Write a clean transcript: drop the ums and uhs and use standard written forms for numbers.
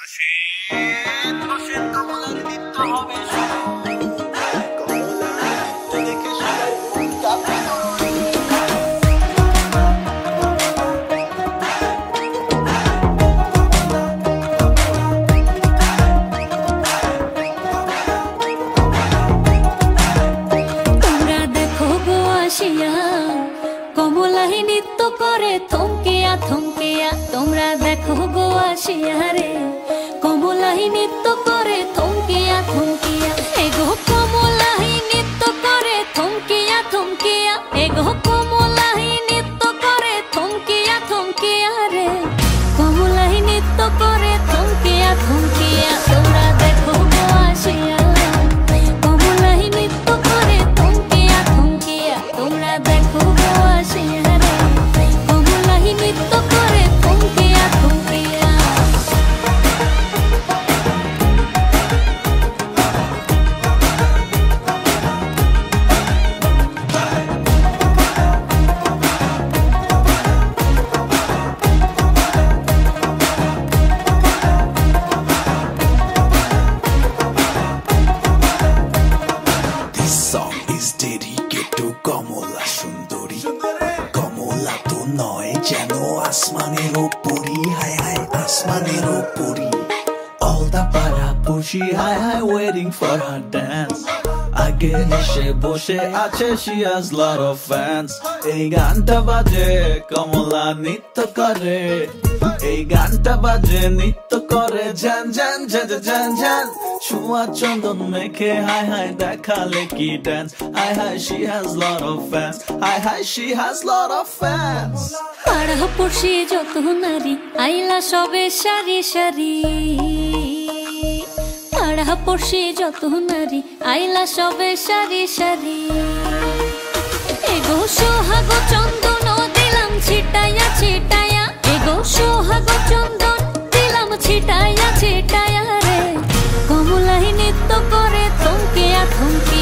অসীম অসীম কমলার নৃত্য হবে শুরু। কমলা দেখে সবাই কাঁপে। তোমরা দেখো গো আসিয়া কমলাই নৃত্য করে থমকিয়া থমকিয়া। তোমরা দেখো গো আসিয়া রে কমলাই নৃত্য করে থমকিয়া থমকিয়া। এগো কমলাই নৃত্য করে থমকিয়া থমকিয়া। এগো কমলাই নৃত্য করে থমকিয়া থমকিয়া রে কমলাই নৃত্য করে থমকিয়া থমকিয়া। তোমরা দেখো গো আসিয়া কমলাই নৃত্য করে থমকিয়া থমকিয়া। তোমরা দেখো গো আসিয়া রে কমলাই নৃত্য করে থমকিয়া থমকিয়া। This song is dedicated to Kamola Sundari. Kamola to noy jeno asmanero puri, hi hi asmanero puri. All the para pushi, hi hi waiting for her dance. আগে এসে বসে আছে, she has lot of fans. এই গানটা বাজে কমলা নৃত্য করে, এই গানটা বাজে নৃত্য করে জান জান জান জান জান। ছোঁয়া চন্দন মেখে হাই হাই দেখালে কি ড্যান্স। হাই হাই she has lot of fans, হাই হাই she has lot of fans. পাড়া পড়শি যত নারী আইলা সবে সারি সারি। পাড়া পড়শি যত নারী আইলা সবে সারি সারি। এগো সোহাগ চন্দন দিলাম ছিটাইয়া ছিটাইয়া। এগো সোহাগ চন্দন দিলাম ছিটাইয়া ছিটাইয়া রে কমলাই নৃত্য করে থমকিয়া থমকিয়া।